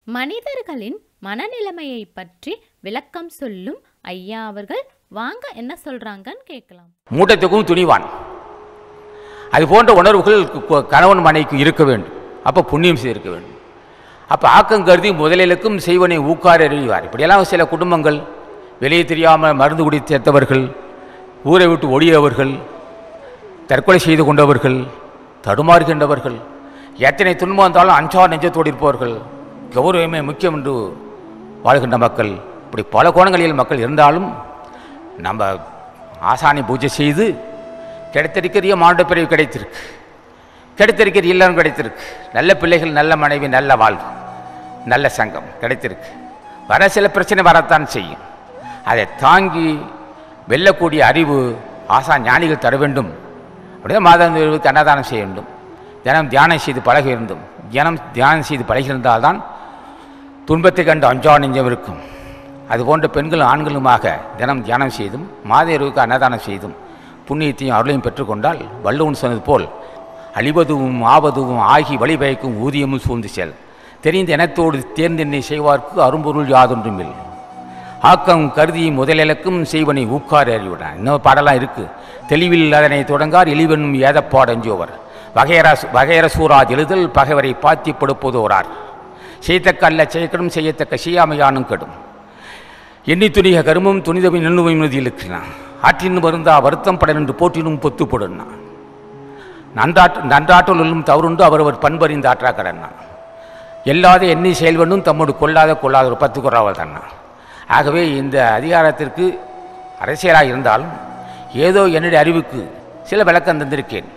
மனிதர்களின் மனநிலைமையை பற்றி விளக்கம் சொல்லும் ஐயா அவர்கள் வாங்க என்ன சொல்றாங்கன்னு கேட்கலாம். மூட்டத்துக்கும் துணிவான், அது போன்ற உணர்வுகள் கணவன் மனைவிக்கு இருக்க வேண்டும். அப்போ புண்ணியம் செய்திருக்க வேண்டும். அப்போ ஆக்கம் கருதி முதலிலுக்கும் செய்வனை ஊக்கார் அறிவார். இப்படியெல்லாம் சில குடும்பங்கள் வெளியே தெரியாமல் மருந்து குடி சேர்த்தவர்கள், ஊரை விட்டு ஒழியவர்கள், தற்கொலை செய்து கொண்டவர்கள், தடுமாறுகின்றவர்கள், எத்தனை துன்பம் வந்தாலும் அஞ்சார் நெஞ்சத்தோடு இருப்பவர்கள், கௌரவமே முக்கியம் என்று வாழ்கின்ற மக்கள், இப்படி பல கோணங்களில் மக்கள் இருந்தாலும் நம்ம ஆசானை பூஜை செய்து கிடைத்திருக்கிற மானுட பிறவி கிடைத்திருக்கு, கிடைத்திருக்கிற இல்லம் கிடைத்திருக்கு, நல்ல பிள்ளைகள், நல்ல மனைவி, நல்ல வாழ்வு, நல்ல சங்கம் கிடைத்திருக்கு. வர சில பிரச்சனை வரத்தான் செய்யும். அதை தாங்கி வெல்லக்கூடிய அறிவு ஆசா ஞானிகள் தர வேண்டும். அப்படியே மாதங்களுக்கு அன்னதானம் செய்ய வேண்டும். தினம் தியானம் செய்து பழக வேண்டும். தியானம் செய்து பழகியிருந்தால்தான் துன்பத்தை கண்டு அஞ்சா நெஞ்சம் இருக்கும். அதுபோன்ற பெண்களும் ஆண்களுமாக தினம் தியானம் செய்தும் மாத இரவுக்கு அன்னதானம் செய்தும் புண்ணியத்தையும் அருளையும் பெற்றுக்கொண்டால் வள்ளுவன் சொன்னது போல் அழிவதுவும் ஆவதுவும் ஆகி வழிபயக்கும் ஊதியமும் சூழ்ந்து செல். தெரிந்த இனத்தோடு தேர்ந்தெண்ணை செய்வார்க்கு அரும்பொருள் யாதொன்றும் இல்லை. ஆக்கம் கருதி முதலிலக்கும் செய்வனை ஊக்கார் அறிவுடன். இன்னும் பாடலாம் இருக்குது. தெளிவில் அதனை தொடங்கார் எளிவனும் ஏதப்பாடஞ்சோவர் வகையர சூறாது எழுதல் பகைவரை பாத்தி படுப்பதோரார் செய்தக்க அல்ல செய்யக்கடும் செய்யத்தக்க செய்யாமையானும் கெடும் எண்ணி துணிக கருமும் துணிதவின் எண்ணுவையும் எழுதியிருக்கிறான் ஆற்றின் வருந்தா வருத்தம் பட நின்று போற்றினும் பொத்துப்படுன்னா நன்றாற்றலும் தவறுண்டு அவரவர் பண்பறிந்து ஆற்றா கடன்னா எல்லாத எண்ணி செயல்வனும் தம்மோடு கொள்ளாத ஒரு 10 குறாவல் தானா. ஆகவே இந்த அதிகாரத்திற்கு அரசியலாக இருந்தாலும் ஏதோ என்னுடைய அறிவுக்கு சில விளக்கம் தந்திருக்கேன்.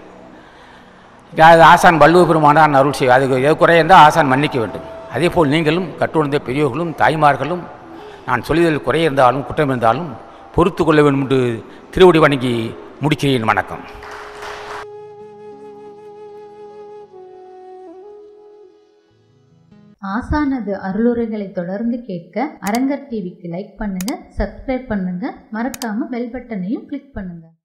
ஆசான் வள்ளுவ பெருமானான் அருள் செய்ய அதுக்கு எது குறை இருந்தால் ஆசான் மன்னிக்க வேண்டும். அதே போல் நீங்களும் கற்றுணர்ந்த பெரியோர்களும் தாய்மார்களும் நான் சொல்லியதில் குறை இருந்தாலும் குற்றம் இருந்தாலும் பொறுத்து கொள்ள வேண்டும் என்று திருவடி வணங்கி முடிக்கிறேன். வணக்கம். ஆசானது அருளுரைகளை தொடர்ந்து கேட்க அரங்கர் டிவிக்கு லைக் பண்ணுங்க, சப்ஸ்கிரைப் பண்ணுங்க, மறக்காம பெல் பட்டனையும் கிளிக் பண்ணுங்க.